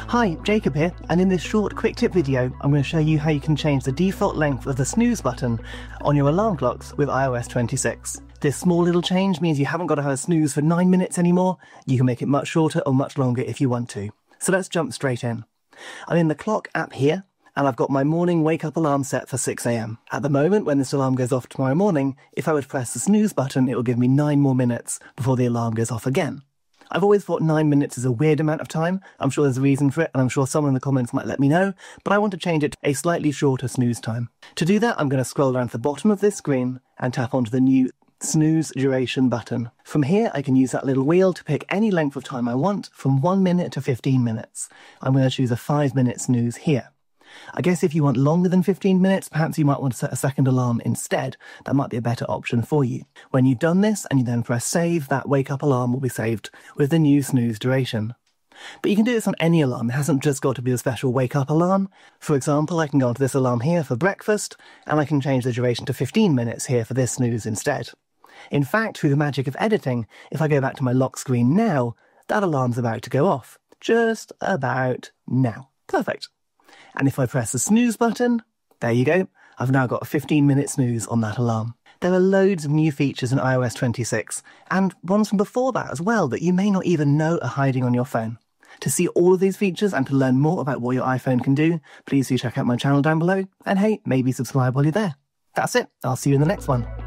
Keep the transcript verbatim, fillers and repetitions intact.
Hi, Jacob here, and in this short quick tip video, I'm going to show you how you can change the default length of the snooze button on your alarm clocks with i O S twenty-six. This small little change means you haven't got to have a snooze for nine minutes anymore. You can make it much shorter or much longer if you want to. So let's jump straight in. I'm in the clock app here, and I've got my morning wake up alarm set for six a m. At the moment, when this alarm goes off tomorrow morning, if I would press the snooze button, it will give me nine more minutes before the alarm goes off again. I've always thought nine minutes is a weird amount of time. I'm sure there's a reason for it, and I'm sure someone in the comments might let me know, but I want to change it to a slightly shorter snooze time. To do that, I'm going to scroll down to the bottom of this screen and tap onto the new snooze duration button. From here, I can use that little wheel to pick any length of time I want, from one minute to fifteen minutes. I'm going to choose a five minute snooze here. I guess if you want longer than fifteen minutes, perhaps you might want to set a second alarm instead. That might be a better option for you. When you've done this and you then press save, that wake up alarm will be saved with the new snooze duration. But you can do this on any alarm. It hasn't just got to be a special wake up alarm. For example, I can go onto this alarm here for breakfast, and I can change the duration to fifteen minutes here for this snooze instead. In fact, through the magic of editing, if I go back to my lock screen now, that alarm's about to go off. Just about now. Perfect. And if I press the snooze button, there you go, I've now got a fifteen minute snooze on that alarm. There are loads of new features in i O S twenty-six, and ones from before that as well that you may not even know are hiding on your phone. To see all of these features and to learn more about what your iPhone can do, please do check out my channel down below, and hey, maybe subscribe while you're there. That's it, I'll see you in the next one.